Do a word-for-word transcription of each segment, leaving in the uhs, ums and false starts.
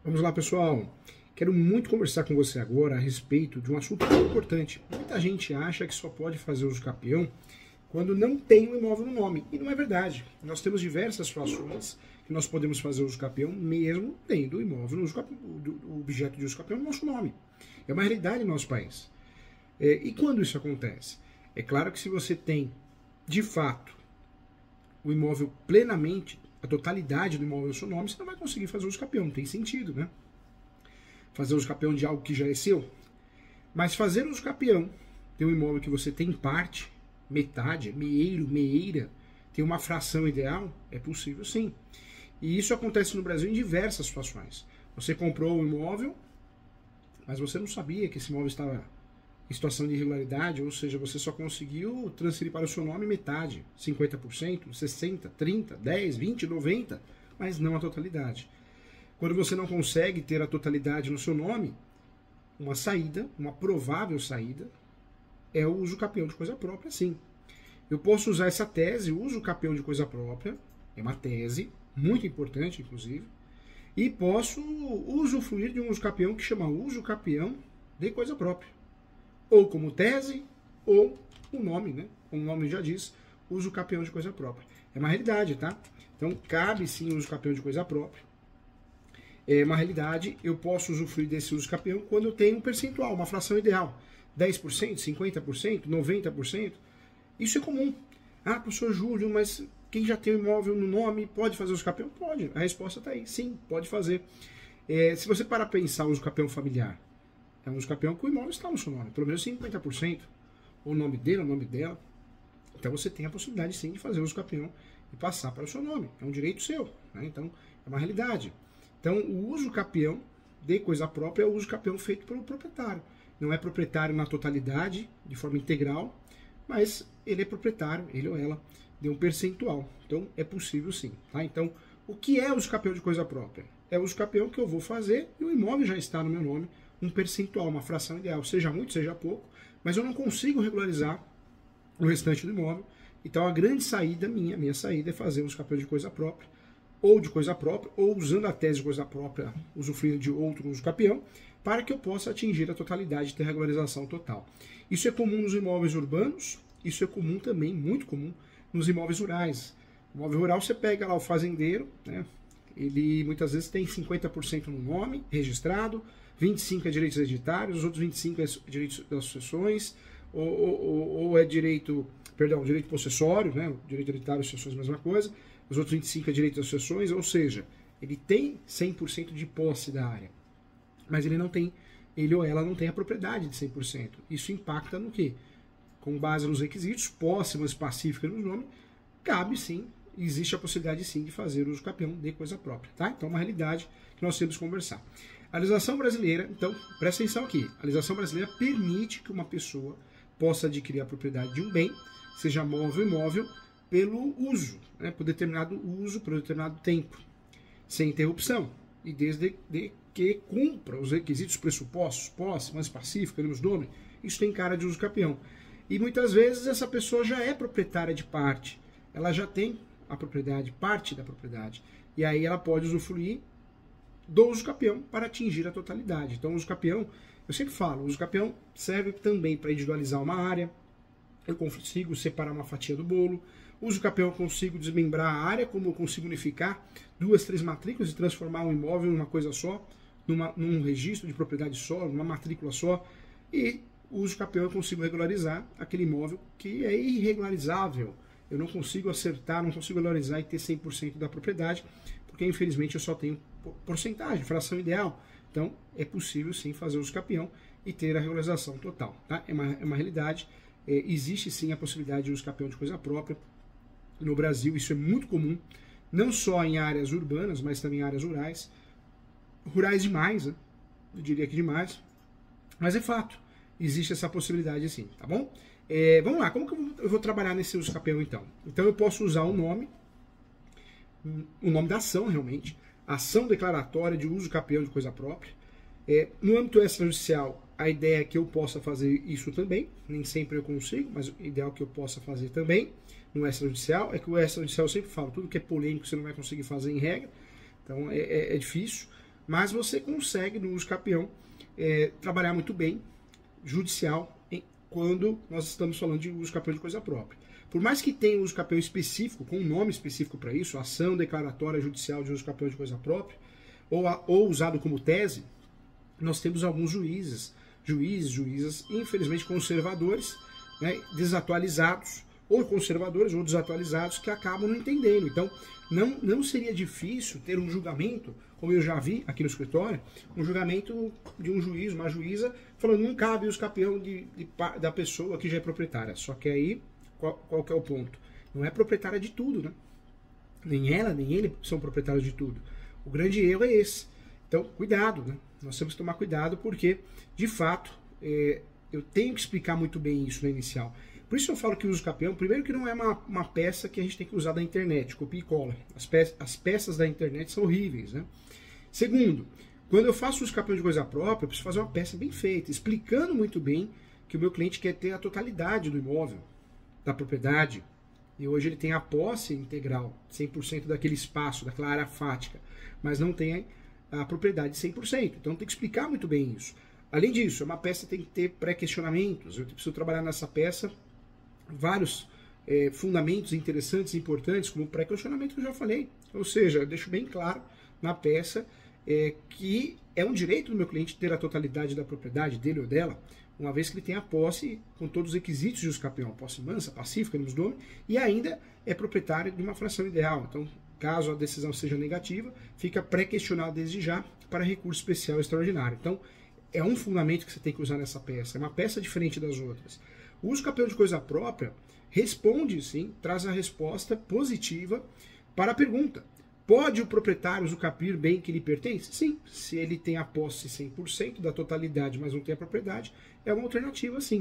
Vamos lá, pessoal. Quero muito conversar com você agora a respeito de um assunto muito importante. Muita gente acha que só pode fazer uso capião quando não tem um imóvel no nome. E não é verdade. Nós temos diversas situações que nós podemos fazer uso capião mesmo tendo o imóvel, no uso capião, o objeto de uso capião no nosso nome. É uma realidade no nosso país. É, e quando isso acontece? É claro que se você tem, de fato, o imóvel plenamente, a totalidade do imóvel no seu nome, você não vai conseguir fazer uso capião. Não tem sentido, né? Fazer uso capião de algo que já é seu. Mas fazer uso capião de um imóvel que você tem parte, metade, meeiro, meeira, tem uma fração ideal, é possível sim. E isso acontece no Brasil em diversas situações. Você comprou um imóvel, mas você não sabia que esse imóvel estava em situação de irregularidade, ou seja, você só conseguiu transferir para o seu nome metade, cinquenta por cento, sessenta por cento, trinta por cento, dez por cento, vinte por cento, noventa por cento, mas não a totalidade. Quando você não consegue ter a totalidade no seu nome, uma saída, uma provável saída, é o uso capião de coisa própria, sim. Eu posso usar essa tese, uso capião de coisa própria, é uma tese, muito importante, inclusive, e posso usufruir de um uso capião que chama uso capião de coisa própria. Ou como tese, ou o nome, né? Como o nome já diz, uso capião de coisa própria. É uma realidade, tá? Então, cabe sim o uso capião de coisa própria. É uma realidade, eu posso usufruir desse uso capião quando eu tenho um percentual, uma fração ideal. dez por cento, cinquenta por cento, noventa por cento. Isso é comum. Ah, professor Júlio, mas quem já tem o imóvel no nome pode fazer uso capião? Pode. A resposta está aí. Sim, pode fazer. É, se você parar para pensar o uso capião familiar, é um uso capião que o imóvel está no seu nome, pelo menos cinquenta por cento. O nome dele, o nome dela. Então você tem a possibilidade sim de fazer uso capião e passar para o seu nome. É um direito seu. Né? Então é uma realidade. Então o uso capião de coisa própria é o uso capião feito pelo proprietário. Não é proprietário na totalidade, de forma integral, mas ele é proprietário, ele ou ela, de um percentual. Então é possível sim. Tá? Então o que é uso capião de coisa própria? É o uso capião que eu vou fazer e o imóvel já está no meu nome, um percentual, uma fração ideal, seja muito, seja pouco, mas eu não consigo regularizar o restante do imóvel. Então a grande saída minha, minha saída é fazer uso capião de coisa própria, ou de coisa própria, ou usando a tese de coisa própria, usufruindo de outro uso capião, para que eu possa atingir a totalidade, ter regularização total. Isso é comum nos imóveis urbanos, isso é comum também, muito comum, nos imóveis rurais. O imóvel rural, você pega lá o fazendeiro, né? Ele muitas vezes tem cinquenta por cento no nome registrado, vinte e cinco por cento é direitos hereditários, os outros vinte e cinco por cento é direitos das sucessões, ou, ou, ou é direito, perdão, direito possessório, né? Direito hereditário e sucessões, mesma coisa, os outros vinte e cinco por cento é direito das sucessões, ou seja, ele tem cem por cento de posse da área, mas ele não tem, ele ou ela não tem a propriedade de cem por cento. Isso impacta no quê? Com base nos requisitos, posse mais pacífica no nome, cabe sim, existe a possibilidade sim de fazer uso capião de coisa própria, tá? Então é uma realidade que nós temos que conversar. A legislação brasileira, então, presta atenção aqui, a legislação brasileira permite que uma pessoa possa adquirir a propriedade de um bem, seja móvel ou imóvel, pelo uso, né, por determinado uso, por determinado tempo, sem interrupção, e desde de que cumpra os requisitos pressupostos, posse, mais pacífica, nos nome, isso tem cara de uso capião. E muitas vezes essa pessoa já é proprietária de parte, ela já tem a propriedade, parte da propriedade, e aí ela pode usufruir do uso capião para atingir a totalidade. Então o uso capião, eu sempre falo, o uso capião serve também para individualizar uma área, eu consigo separar uma fatia do bolo, o uso capião eu consigo desmembrar a área, como eu consigo unificar duas, três matrículas e transformar um imóvel em uma coisa só, numa, num registro de propriedade só, numa matrícula só, e o uso capião eu consigo regularizar aquele imóvel que é irregularizável. Eu não consigo acertar, não consigo regularizar e ter cem por cento da propriedade, porque infelizmente eu só tenho porcentagem, fração ideal. Então é possível sim fazer uso capião e ter a regularização total. Tá? É, uma, é uma realidade, é, existe sim a possibilidade de uso capião de coisa própria. No Brasil isso é muito comum, não só em áreas urbanas, mas também em áreas rurais. Rurais demais, né? Eu diria que demais, mas é fato, existe essa possibilidade sim, tá bom? É, vamos lá, como que eu vou, eu vou trabalhar nesse uso capião então? Então eu posso usar o nome, o nome da ação realmente, ação declaratória de uso capião de coisa própria. É, no âmbito extrajudicial, a ideia é que eu possa fazer isso também, nem sempre eu consigo, mas o ideal é que eu possa fazer também no extrajudicial, é que o extrajudicial eu sempre falo, tudo que é polêmico você não vai conseguir fazer em regra, então é, é, é difícil. mas você consegue no uso capião é, trabalhar muito bem judicial em, quando nós estamos falando de uso capião de coisa própria. Por mais que tenha uso capião específico, com um nome específico para isso, ação declaratória judicial de uso capião de coisa própria, ou, a, ou usado como tese, nós temos alguns juízes, juízes, juízas, infelizmente conservadores, né, desatualizados, ou conservadores ou desatualizados, que acabam não entendendo. Então, não, não seria difícil ter um julgamento, como eu já vi aqui no escritório, um julgamento de um juiz, uma juíza, falando que não cabe uso capião de, de, da pessoa que já é proprietária. Só que aí, qual, qual que é o ponto? Não é proprietária de tudo, né? Nem ela, nem ele são proprietários de tudo. O grande erro é esse. Então, cuidado, né? Nós temos que tomar cuidado porque, de fato, é, eu tenho que explicar muito bem isso no inicial. Por isso eu falo que o uso capião, primeiro que não é uma, uma peça que a gente tem que usar da internet, copia e cola. As, pe as peças da internet são horríveis, né? Segundo, quando eu faço uso capião de coisa própria, eu preciso fazer uma peça bem feita, explicando muito bem que o meu cliente quer ter a totalidade do imóvel, da propriedade, e hoje ele tem a posse integral, cem por cento daquele espaço, daquela área fática, mas não tem a propriedade cem por cento. Então tem que explicar muito bem isso. Além disso, uma peça tem que ter pré-questionamentos. Eu preciso trabalhar nessa peça vários é, fundamentos interessantes e importantes, como o pré-questionamento que eu já falei. Ou seja, eu deixo bem claro na peça é, que é um direito do meu cliente ter a totalidade da propriedade dele ou dela, uma vez que ele tem a posse com todos os requisitos de uso capião, posse mansa, pacífica, nos nome, e ainda é proprietário de uma fração ideal. Então, caso a decisão seja negativa, fica pré-questionado desde já para recurso especial extraordinário. Então, é um fundamento que você tem que usar nessa peça, é uma peça diferente das outras. O uso capião de coisa própria responde, sim, traz a resposta positiva para a pergunta. Pode o proprietário usufruir bem que lhe pertence? Sim, se ele tem a posse cem por cento da totalidade, mas não tem a propriedade, é uma alternativa, sim.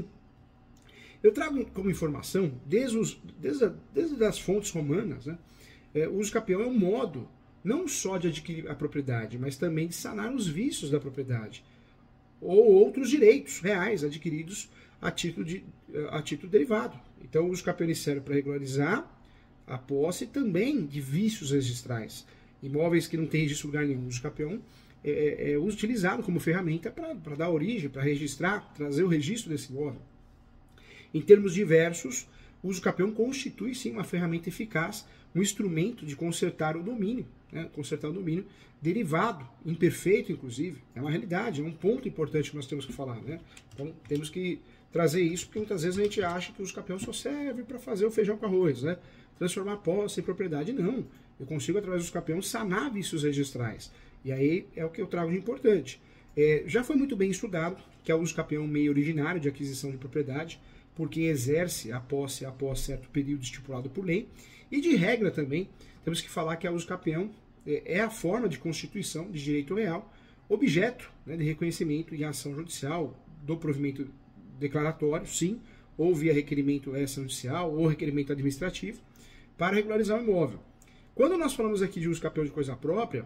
Eu trago como informação, desde, os, desde, a, desde as fontes romanas, né, é, o uso capião é um modo não só de adquirir a propriedade, mas também de sanar os vícios da propriedade, ou outros direitos reais adquiridos a título, de, a título derivado. Então o uso capião serve para regularizar a posse também de vícios registrais. Imóveis que não têm registro em lugar nenhum. O uso capião é, é, é utilizado como ferramenta para dar origem, para registrar, trazer o registro desse imóvel. Em termos diversos, o uso capião constitui sim uma ferramenta eficaz, um instrumento de consertar o domínio, né? Consertar o domínio derivado, imperfeito inclusive. É uma realidade, é um ponto importante que nós temos que falar, né? Então temos que trazer isso, porque muitas vezes a gente acha que o uso capião só serve para fazer o feijão com arroz, né? Transformar a posse em propriedade. Não. Eu consigo, através do uso capião, sanar vícios registrais. E aí é o que eu trago de importante. É, já foi muito bem estudado que é o uso capião um meio originário de aquisição de propriedade, porque exerce a posse após certo período estipulado por lei. E de regra também, temos que falar que a uso capião é a forma de constituição de direito real, objeto, né, de reconhecimento em ação judicial do provimento declaratório, sim, ou via requerimento extrajudicial ou requerimento administrativo, para regularizar o imóvel. Quando nós falamos aqui de uso capião de coisa própria,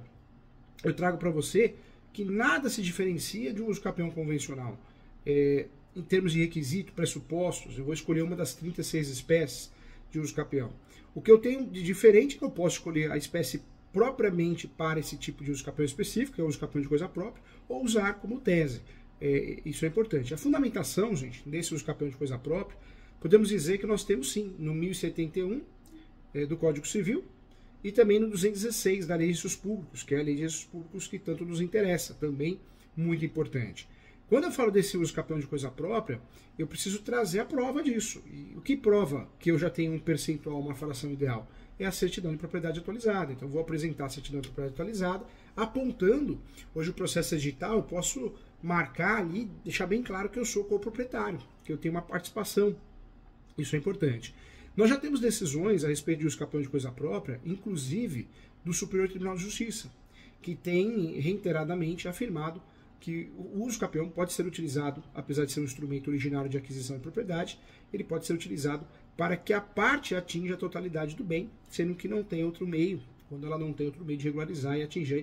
eu trago para você que nada se diferencia de um uso capião convencional. É, em termos de requisito, pressupostos, eu vou escolher uma das trinta e seis espécies de uso capião. O que eu tenho de diferente é que eu posso escolher a espécie propriamente para esse tipo de uso capião específico, que é o uso capião de coisa própria, ou usar como tese. É, isso é importante. A fundamentação, gente, desse uso capião de coisa própria, podemos dizer que nós temos sim, no mil e setenta e um é, do Código Civil, e também no duzentos e dezesseis da Lei de Registros Públicos, que é a Lei de Registros Públicos que tanto nos interessa, também muito importante. Quando eu falo desse uso capião de coisa própria, eu preciso trazer a prova disso. E o que prova que eu já tenho um percentual, uma fração ideal? É a certidão de propriedade atualizada. Então, eu vou apresentar a certidão de propriedade atualizada, apontando, hoje o processo é digital, eu posso marcar ali, deixar bem claro que eu sou coproprietário, que eu tenho uma participação. Isso é importante. Nós já temos decisões a respeito de uso capião de coisa própria, inclusive do Superior Tribunal de Justiça, que tem reiteradamente afirmado que o uso capião pode ser utilizado, apesar de ser um instrumento originário de aquisição de propriedade, ele pode ser utilizado para que a parte atinja a totalidade do bem, sendo que não tem outro meio, quando ela não tem outro meio de regularizar e atingir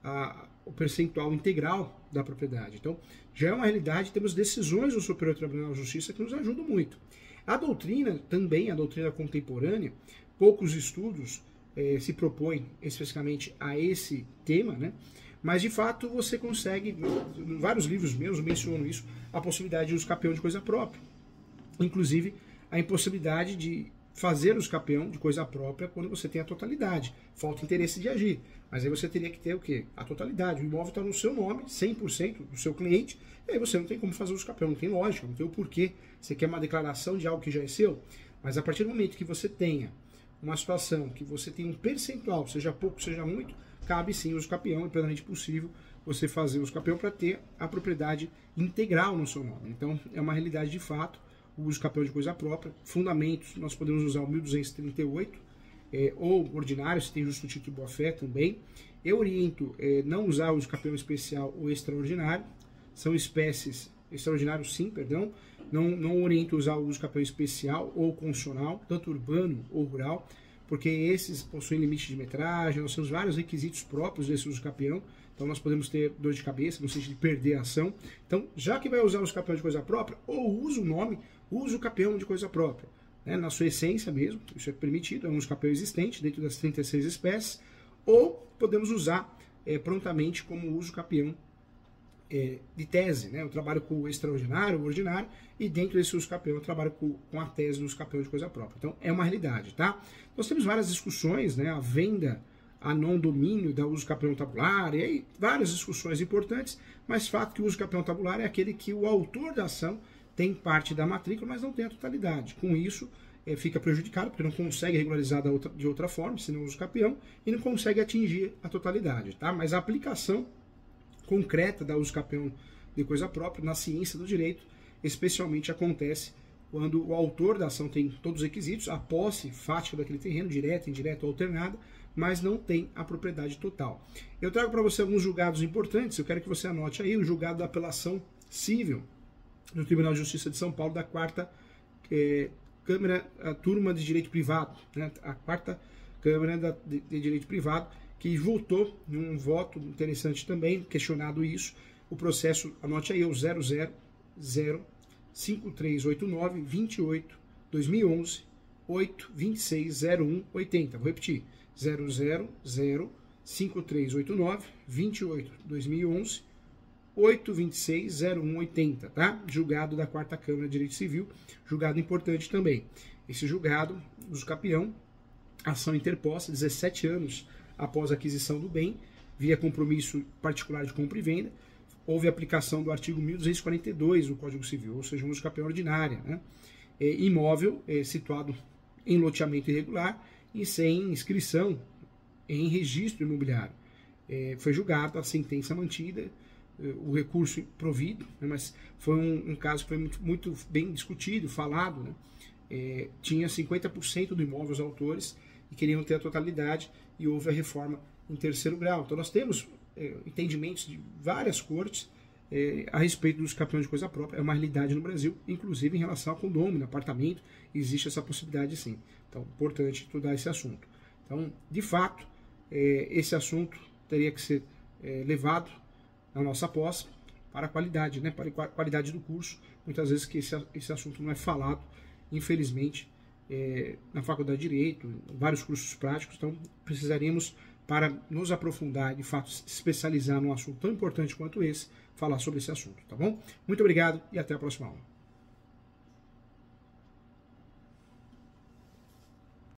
a, o percentual integral da propriedade. Então, já é uma realidade, temos decisões do Superior Tribunal de Justiça que nos ajudam muito. A doutrina, também a doutrina contemporânea, poucos estudos eh, se propõem especificamente a esse tema, né? Mas, de fato, você consegue, em vários livros meus mencionam isso, a possibilidade de uso capião de coisa própria. Inclusive, a impossibilidade de fazer uso capião de coisa própria quando você tem a totalidade. Falta interesse de agir. Mas aí você teria que ter o quê? A totalidade. O imóvel está no seu nome, cem por cento do seu cliente, e aí você não tem como fazer uso capião, não tem lógica, não tem o porquê. Você quer uma declaração de algo que já é seu, mas a partir do momento que você tenha uma situação que você tem um percentual, seja pouco, seja muito, cabe sim o uso capião, é plenamente possível você fazer o uso capião para ter a propriedade integral no seu nome. Então, é uma realidade de fato, o uso capião de coisa própria. Fundamentos, nós podemos usar o mil duzentos e trinta e oito, é, ou ordinário, se tem justo título e boa-fé também. Eu oriento é, não usar o uso capião especial ou extraordinário, são espécies, extraordinário sim, perdão, não, não oriento usar o uso capião especial ou constitucional, tanto urbano ou rural, porque esses possuem limite de metragem, nós temos vários requisitos próprios desse uso capião, então nós podemos ter dor de cabeça, no sentido de perder a ação. Então, já que vai usar o uso capião de coisa própria, ou usa o nome, usa o capião de coisa própria, né, na sua essência mesmo, isso é permitido, é um uso capião existente dentro das trinta e seis espécies, ou podemos usar é, prontamente como uso capião é, de tese, né? Eu trabalho com o extraordinário, o ordinário, e dentro desse uso capião eu trabalho com, com a tese do uso capião de coisa própria. Então, é uma realidade, tá? Nós temos várias discussões, né? A venda a não domínio da uso capião tabular, e aí várias discussões importantes, mas fato que o uso capião tabular é aquele que o autor da ação tem parte da matrícula, mas não tem a totalidade. Com isso, é, fica prejudicado, porque não consegue regularizar da outra, de outra forma, se não usa o capião, e não consegue atingir a totalidade, tá? Mas a aplicação concreta da uso capião de coisa própria na ciência do direito, especialmente acontece quando o autor da ação tem todos os requisitos, a posse fática daquele terreno, direta, indireta ou alternada, mas não tem a propriedade total. Eu trago para você alguns julgados importantes, eu quero que você anote aí o julgado da apelação civil do Tribunal de Justiça de São Paulo, da quarta é, Câmara, a turma de direito privado, né, a quarta Câmara da, de, de Direito Privado, que votou num voto interessante também, questionado isso, o processo, anote aí, o zero zero zero cinco três oito nove vinte e oito dois mil e onze oito vinte e seis zero um oitenta. Vou repetir, zero zero zero cinco três oito nove vinte e oito dois mil e onze oito vinte e seis zero um oitenta, tá? Julgado da quarta Câmara de Direito Civil, julgado importante também. Esse julgado, uso capião, ação interposta, dezessete anos após a aquisição do bem, via compromisso particular de compra e venda, houve aplicação do artigo mil duzentos e quarenta e dois do Código Civil, ou seja, um uso capião ordinária, né? É, imóvel é, situado em loteamento irregular e sem inscrição em registro imobiliário. É, foi julgado, a sentença mantida, é, o recurso provido, né? Mas foi um, um caso que foi muito, muito bem discutido, falado, né? É, tinha cinquenta por cento do imóvel os autores e queriam ter a totalidade, e houve a reforma em terceiro grau. Então nós temos é, entendimentos de várias cortes é, a respeito dos capiões de coisa própria. É uma realidade no Brasil, inclusive em relação ao condomínio, apartamento, existe essa possibilidade sim. Então, importante estudar esse assunto. Então, de fato, é, esse assunto teria que ser é, levado na nossa pós para a qualidade, né, para a qualidade do curso. Muitas vezes que esse, esse assunto não é falado, infelizmente, É, na Faculdade de Direito, vários cursos práticos, então precisaríamos, para nos aprofundar, de fato, se especializar num assunto tão importante quanto esse, falar sobre esse assunto, tá bom? Muito obrigado e até a próxima aula.